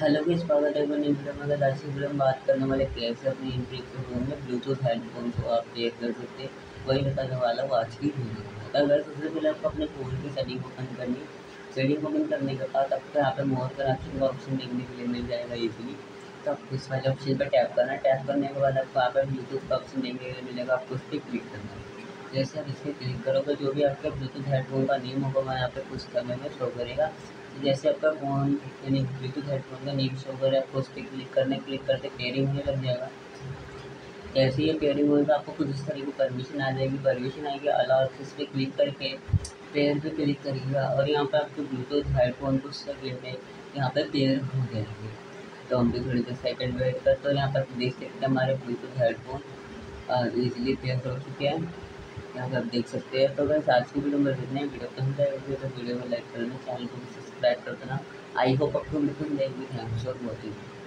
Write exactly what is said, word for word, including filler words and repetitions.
Hello guys, स्वागत है अपनी वीडियो में। अगर आज की वीडियो में बात करने वाले कैसे अपने इंटरनेट फोन में ब्लूटूथ हेडफोन को आप पेयर कर सकते हैं, वही बताने वाला हूँ आज की वीडियो में। अगर सबसे पहले आपको अपने फ़ोन की सेटिंग ओपन करनी। सेटिंग ओपन करने के बाद आपको यहाँ पे मोर का ऑप्शन का ऑप्शन देखने के लिए मिल जाएगा इजीली। तो आपको इस वाले ऑप्शन पर टैप करना है। टैप करने के बाद आपको यहाँ पर ब्लूटूथ का ऑप्शन देखने के लिए मिलेगा, आपको उस पर क्लिक करना है। जैसे आप इस पर क्लिक करोगे, जो भी आपके ब्लूटूथ हेडफोन का नेम होगा वह यहाँ पे कुछ समय में शो करेगा। जैसे आपका फ़ोन यानी ब्लूटूथ हेडफोन का नेम शो करे, आपको उस पर क्लिक करने क्लिक करते पेयरिंग होने लग जाएगा। जैसे ये पेयरिंग होगा, आपको कुछ इस तरह की परमिशन आ जाएगी। परमिशन आएगी, अलाउ इस पर क्लिक करके पेयर पे क्लिक करिएगा और यहाँ पे आपके ब्लूटूथ हेडफोन कुछ सेकंड में यहाँ पे पेयर हो जाएंगे। तो हम भी थोड़ी देर सेकंड वेट करते हैं। यहाँ पर देख सकते हैं हमारे ब्लूटूथ हेडफोन ईजिली पेयर हो चुके हैं। यहाँ पे आप देख सकते हैं। तो बस आज की वीडियो में इतना ही। वीडियो पसंद आएगी तो वीडियो को लाइक करना, चैनल को भी सब्सक्राइब कर देना। आई होप आपको बिल्कुल लाइक भी थैंक्स फॉर वॉचिंग।